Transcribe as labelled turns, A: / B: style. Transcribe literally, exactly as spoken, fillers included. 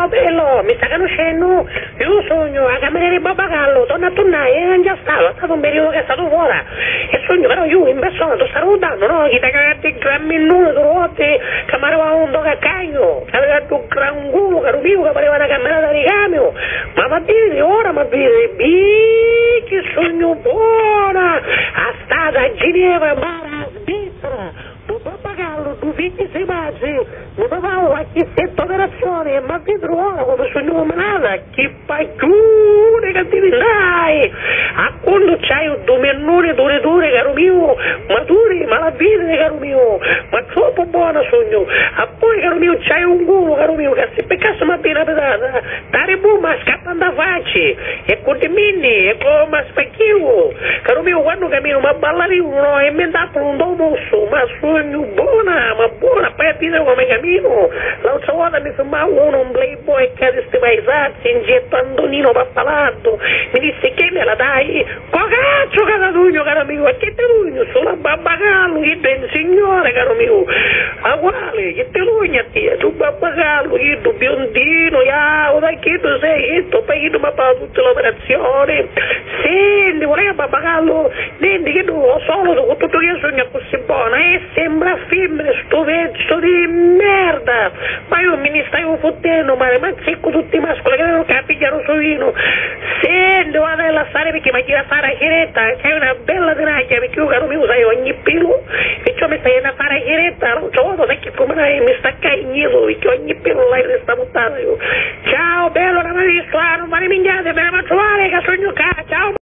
A: Ciao bello, mi sta conoscendo? Io sogno a camera di Babbagallo, torna a tornare, e non già stato, è stato un periodo che è stato fuori. E sogno però io in persona, ti sto ricordando, no? Chi ti ha cagato il gran minuto, tu volte, che mi arrivava un cacagno, che aveva un gran culo, caro mio, che pareva una camminata di camion. Ma va bene, ora ma bene, bi, che sogno buona! A stata a Ginevra, Mara, Svizzera. Tu Babbagallo, tu figli sei mazzi, mi papavo a chi sette operazioni e mi vedo ora come sono nominata, chi fai più negatività, a quando c'hai un domenone dure dure caro mio, ma dure, ma la vita caro mio, ma troppo buona sogno, a poi caro mio c'hai un culo caro mio, che se peccasse mi appena pedata, dare bomba scappando da facci, e con i mini, e come specchio, caro mio quando cammino ma ballarino, no, e mi dà un do mosso, ma sogno buona, ma buona, poi a dire come cammino, l'altra volta mi fermava uno, un playboy che ha questi paesaggi, in getto Antonino Pappalato, mi disse che me la dai, cocaccio caro mio, caro mio, e che te lugno, sulla Babbagallo, che te il signore caro mio, a quale, che te lugno a te, tu Babbagallo, che tu biondino, ya, dai che tu sei, che tu poi che tu mi ha fatto tutte le operazioni, senti, vorrei a Babbagallo, senti che tu ho solo, con tutto che sogno così buona, e sembra femmina, sto vezzo di merda, ma io mi ne stai fottendo, ma ma secco tutti i mascoli che non capigliano sovino, senti, vado a lasciare perché mi chiede a fare la chiretta, c'è una bella tenaglia, perché io caro mio sai ogni pelo, e ciò mi stai a fare la chiretta, non so, sai che come mi sta cagnito, perché ogni pelo l'hai resta buttata io, ciao bello, non mi visto, non mi minchiate, me ne faccio male, che sogno ca, ciao!